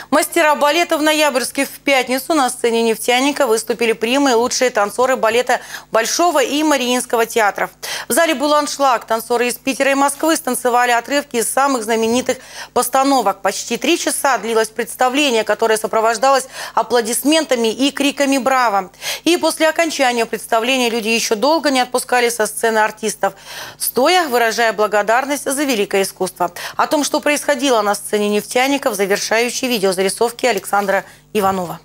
Мастера балета в Ноябрьске. В пятницу на сцене «Нефтяника» выступили примы и лучшие танцоры балета Большого и Мариинского театров. В зале был аншлаг. Танцоры из Питера и Москвы станцевали отрывки из самых знаменитых постановок. Почти 3 часа длилось представление, которое сопровождалось аплодисментами и криками «Браво!». И после окончания представления люди еще долго не отпускали со сцены артистов, стоя, выражая благодарность за великое искусство. О том, что происходило на сцене «Нефтяника», в завершающей видеозарисовки Александра Иванова.